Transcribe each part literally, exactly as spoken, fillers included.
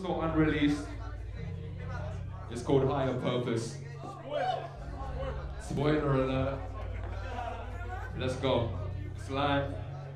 also unreleased. It's called Higher Purpose. Spoiler alert. Let's go. Slide.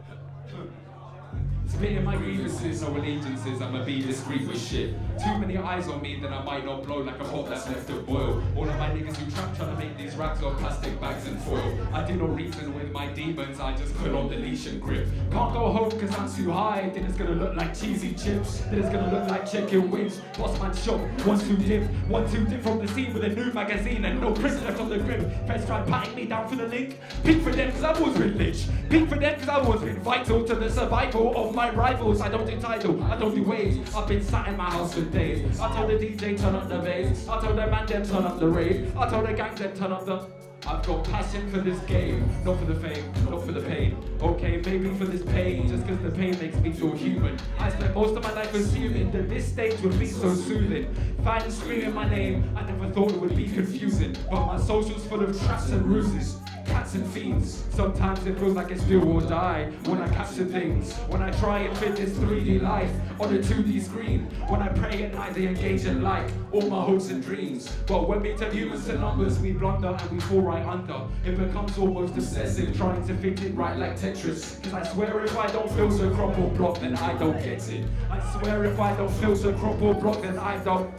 Spitting my grievances, no allegiances, I'ma be discreet with shit. Too many eyes on me, then I might not blow like a pot that's left to boil. All of my niggas who trap trying to make these rags of plastic bags and foil. I do not reason with my demons, I just put on the leash and grip. Can't go home cause I'm too high, then it's gonna look like cheesy chips. Then it's gonna look like chicken wings. Boss man shop, one too dip, one too dip from the scene with a new magazine and no prints left on the grip. Feds try patting me down for the link. Peak for them cause I've always been lich. Peak for them cause I've always been vital to the survival of my rivals. I don't do title, I don't do waves. I've been sat in my house for days. I told the D J turn up the bass. I told the man them turn up the rave. I told the gang them turn up the... I've got passion for this game, not for the fame, not for the pain. Okay, maybe for this pain, just cause the pain makes me feel human. I spent most of my life assuming that this stage would be so soothing. Fans screaming my name, I never thought it would be confusing. But my social's full of traps and ruses. Cats and fiends. Sometimes it feels like it's do or die when I capture things. When I try and fit this three D life on a two D screen. When I pray at night they engage in light all my hopes and dreams. But when we turn humans to numbers we blunder and we fall right under. It becomes almost obsessive trying to fit it right like Tetris. Cause I swear if I don't filter crop or block then I don't get it. I swear if I don't filter crop or block then I don't.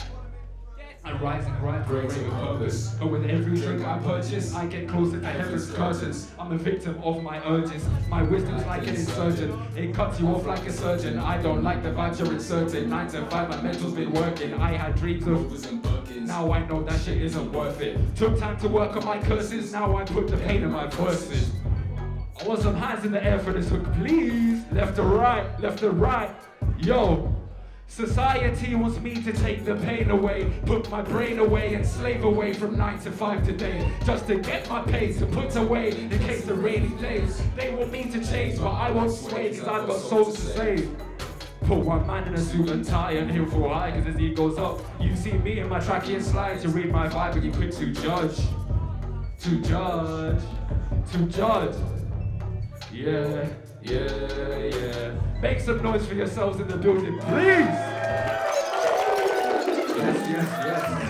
I rise and grind for a greater purpose. But with every drink I purchase, I get closer to heaven's curtains. I'm a victim of my urges. My wisdom's like an insurgent. It cuts you off like a surgeon. I don't like the vibes you're inserting. Nine to five, my mental's been working. I had dreams of now I know that shit isn't worth it. Took time to work on my curses. Now I put the pain in my verses. I want some hands in the air for this hook, please. Left to right, left to right. Yo. Society wants me to take the pain away, put my brain away and slave away from nine to five today, just to get my pay to put away in case of rainy days. They want me to change, but I won't sway cause I've got souls to save. Put one man in a suit and tie and he'll fall high cause his ego's up. You see me in my tracking slides, you read my vibe and you quick to judge. To judge. To judge. Yeah. Yeah, yeah. Make some noise for yourselves in the building, please! Yes, yes, yes.